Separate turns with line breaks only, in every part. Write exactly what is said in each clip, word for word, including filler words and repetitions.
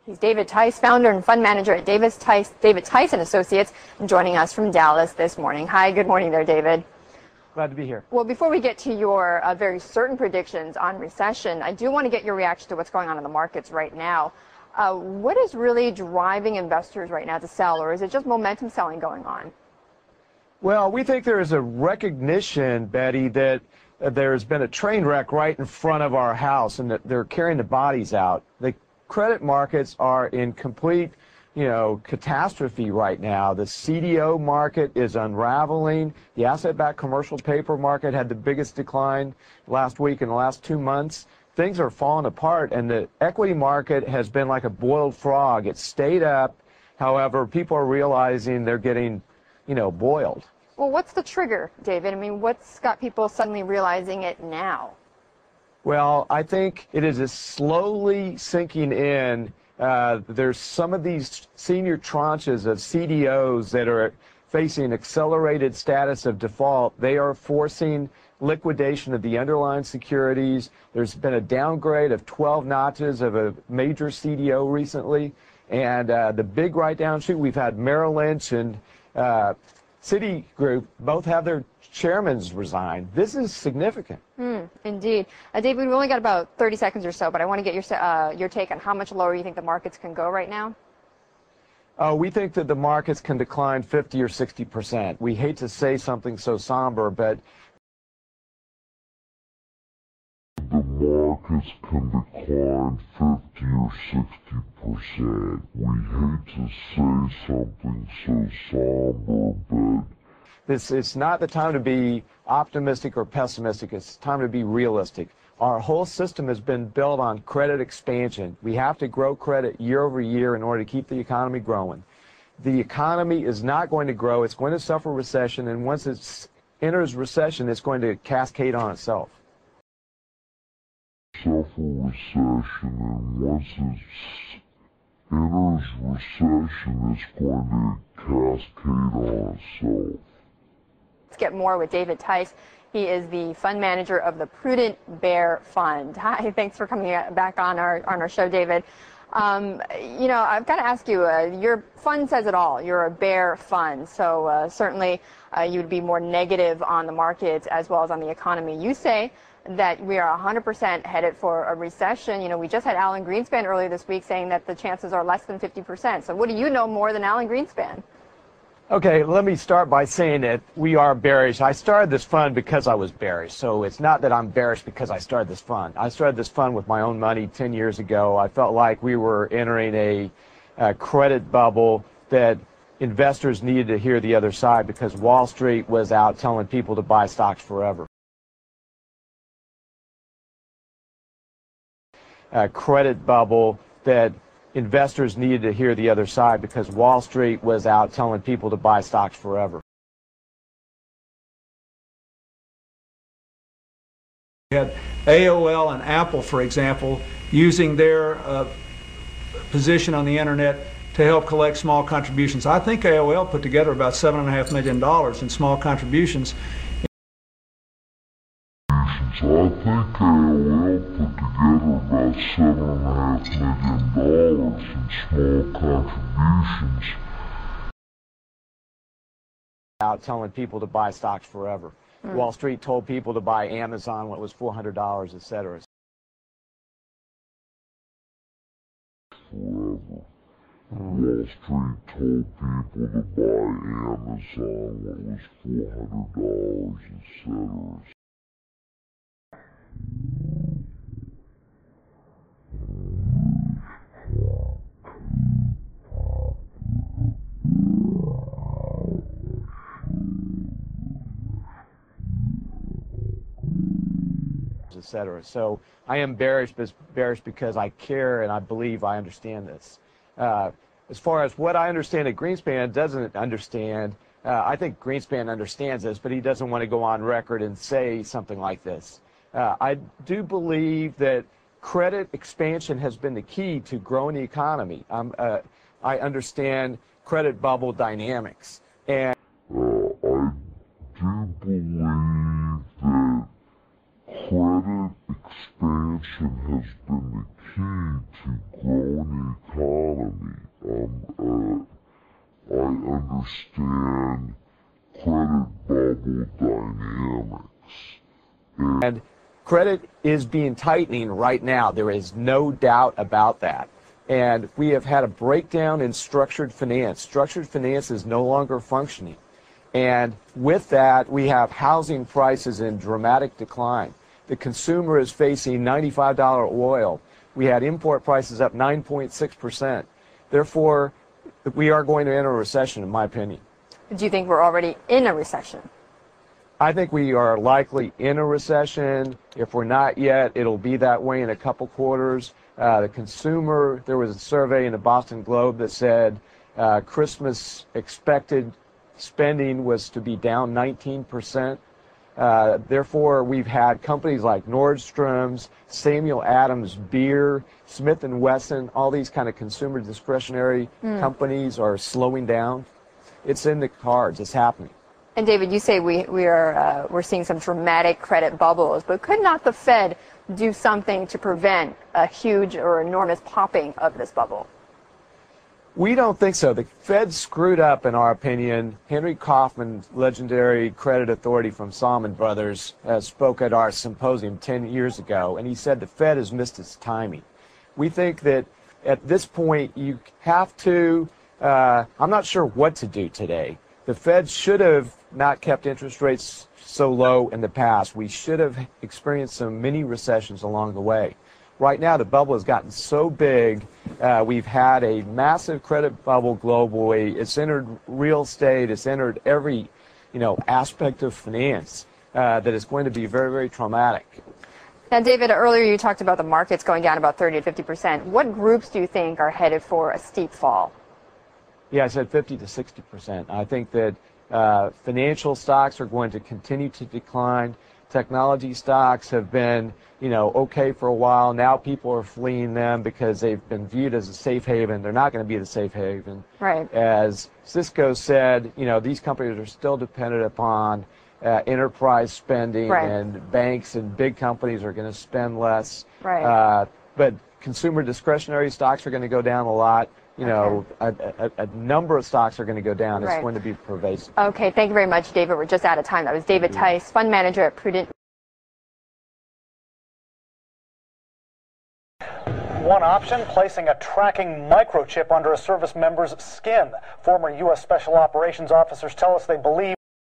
He's David Tice, founder and fund manager at Davis Tice, David Tice and Associates, and joining us from Dallas this morning. Hi, good morning there, David.
Glad to be here.
Well, before we get to your uh, very certain predictions on recession, I do want to get your reaction to what's going on in the markets right now. Uh, what is really driving investors right now to sell, or is it just momentum selling going on?
Well, we think there is a recognition, Betty, that uh, there's been a train wreck right in front of our house and that they're carrying the bodies out. The credit markets are in complete, you know, catastrophe right now. The C D O market is unraveling. The asset-backed commercial paper market had the biggest decline last week in the last two months. Things are falling apart, and the equity market has been like a boiled frog. It's stayed up. However, people are realizing they're getting, you know, boiled.
Well, what's the trigger, David? I mean, what's got people suddenly realizing it now?
Well, I think it is slowly sinking in. Uh, there's some of these senior tranches of C D Os that are facing accelerated status of default. They are forcing liquidation of the underlying securities. There's been a downgrade of twelve notches of a major C D O recently. And uh, the big write-down shoot, we've had Merrill Lynch and uh, Citigroup both have their chairmen resign. This is significant.
Mm, indeed. Uh, David, we've only got about thirty seconds or so, but I want to get your, uh, your take on how much lower you think the markets can go right now.
Uh, we think that the markets can decline fifty or sixty percent. We hate to say something so somber, but
the markets can decline fifty or sixty percent. We hate to say something so somber, but
this it's not the time to be optimistic or pessimistic. It's time to be realistic. Our whole system has been built on credit expansion. We have to grow credit year over year in order to keep the economy growing. The economy is not going to grow. It's going to suffer recession, and once it enters recession, it's going to cascade on itself.
Suffer recession, and once it enters recession, it's going to cascade on itself.
Let's get more with David Tice. He is the fund manager of the Prudent Bear Fund. Hi, thanks for coming back on our on our show, David. Um, you know, I've got to ask you, uh, your fund says it all. You're a bear fund, so uh, certainly uh, you would be more negative on the markets as well as on the economy. You say that we are one hundred percent headed for a recession. You know, we just had Alan Greenspan earlier this week saying that the chances are less than fifty percent. So what do you know more than Alan Greenspan?
Okay, let me start by saying that we are bearish. I started this fund because I was bearish, so it's not that I'm bearish because I started this fund. I started this fund with my own money ten years ago. I felt like we were entering a, a credit bubble that investors needed to hear the other side because Wall Street was out telling people to buy stocks forever. A credit bubble that investors needed to hear the other side because Wall Street was out telling people to buy stocks forever.
We had A O L and Apple, for example, using their uh, position on the internet to help collect small contributions. I think A O L put together about seven and a half million dollars in small contributions.
I think A O L put together about seven and a half million dollars in small contributions.
Out telling people to buy stocks forever. Mm. Wall Street told people to buy Amazon when it was four hundred dollars, et cetera.
Forever. Mm. Wall Street told people to buy Amazon when it was four hundred dollars, et cetera.
Et cetera. So I am bearish, but bearish because I care and I believe I understand this. Uh, as far as what I understand that Greenspan doesn't understand, uh, I think Greenspan understands this, but he doesn't want to go on record and say something like this. Uh, I do believe that credit expansion has been the key to growing the economy. Um, uh, I understand credit bubble dynamics. And
uh, I do believe that credit expansion has been the key to growing the economy. Um, uh, I understand credit bubble dynamics. And,
and credit is being tightening right now. There is no doubt about that. And we have had a breakdown in structured finance. Structured finance is no longer functioning. And with that, we have housing prices in dramatic decline. The consumer is facing ninety-five dollar oil. We had import prices up nine point six percent. Therefore, we are going to enter a recession, in my opinion.
Do you think we're already in a recession?
I think we are likely in a recession. If we're not yet, it'll be that way in a couple quarters. Uh, the consumer, there was a survey in the Boston Globe that said uh, Christmas expected spending was to be down nineteen percent. Uh, therefore, we've had companies like Nordstrom's, Samuel Adams Beer, Smith and Wesson, all these kind of consumer discretionary mm. companies are slowing down. It's in the cards. It's happening.
And David, you say we, we are uh, we're seeing some dramatic credit bubbles, but could not the Fed do something to prevent a huge or enormous popping of this bubble?
We don't think so. The Fed screwed up, in our opinion. Henry Kaufman, legendary credit authority from Salomon Brothers, uh, spoke at our symposium ten years ago, and he said the Fed has missed its timing. We think that at this point you have to, uh, I'm not sure what to do today. The Fed should have not kept interest rates so low in the past. We should have experienced some mini recessions along the way. Right now, the bubble has gotten so big. Uh, we've had a massive credit bubble globally. It's entered real estate. It's entered every, you know, aspect of finance uh, that is going to be very, very traumatic.
Now, David, earlier you talked about the markets going down about thirty to fifty percent. What groups do you think are headed for a steep fall?
Yeah, I said fifty to sixty percent. I think that uh, financial stocks are going to continue to decline. Technology stocks have been, you know, okay for a while. Now people are fleeing them because they've been viewed as a safe haven. They're not going to be the safe haven.
Right.
As Cisco said, you know, these companies are still dependent upon uh, enterprise spending,
right.
and banks and big companies are going to spend less.
Right.
Uh, but consumer discretionary stocks are going to go down a lot. You know, okay. a, a, a number of stocks are going to go down. Right. It's going to be pervasive.
Okay, thank you very much, David. We're just out of time. That was David Tice, fund manager at Prudent.
One option, placing a tracking microchip under a service member's skin. Former U S Special Operations officers tell us they believe.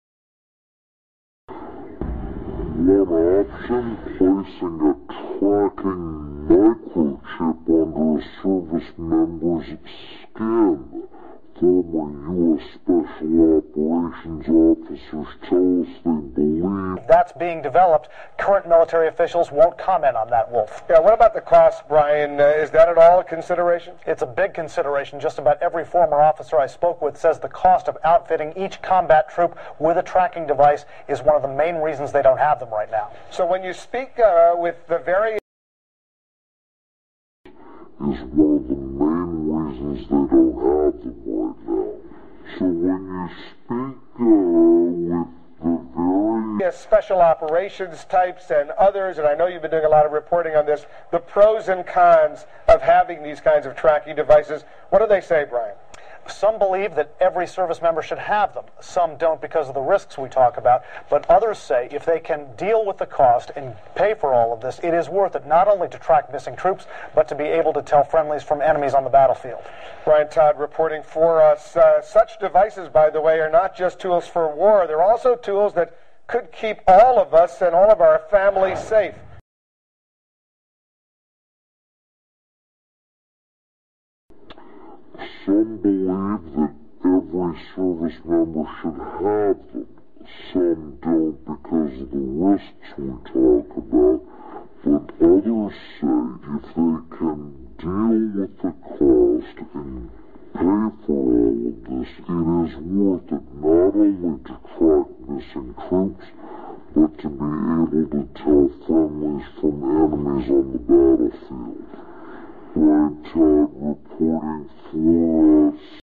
One option, placing a tracking microchip under a service member's skin. Former U S Special Operations officers tell us they believe.
That's being developed. Current military officials won't comment on that, Wolf.
Yeah, what about the cost, Brian? Uh, is that at all a consideration?
It's a big consideration. Just about every former officer I spoke with says the cost of outfitting each combat troop with a tracking device is one of the main reasons they don't have them right now.
So when you speak uh, with the very...
is one of the main reasons they don't have them right now. So when you speak uh, with the very...
Yes, special operations types and others, and I know you've been doing a lot of reporting on this, the pros and cons of having these kinds of tracking devices, what do they say, Brian?
Some believe that every service member should have them. Some don't because of the risks we talk about. But others say if they can deal with the cost and pay for all of this, it is worth it not only to track missing troops, but to be able to tell friendlies from enemies on the battlefield.
Brian Todd reporting for us. Uh, such devices, by the way, are not just tools for war. They're also tools that could keep all of us and all of our families safe.
Some believe that every service member should have them. Some don't because of the risks we talk about. But others say if they can deal with the cost and pay for all of this, it is worth it not only to track missing troops, but to be able to tell families from enemies on the battlefield. Brian Todd reporting for us.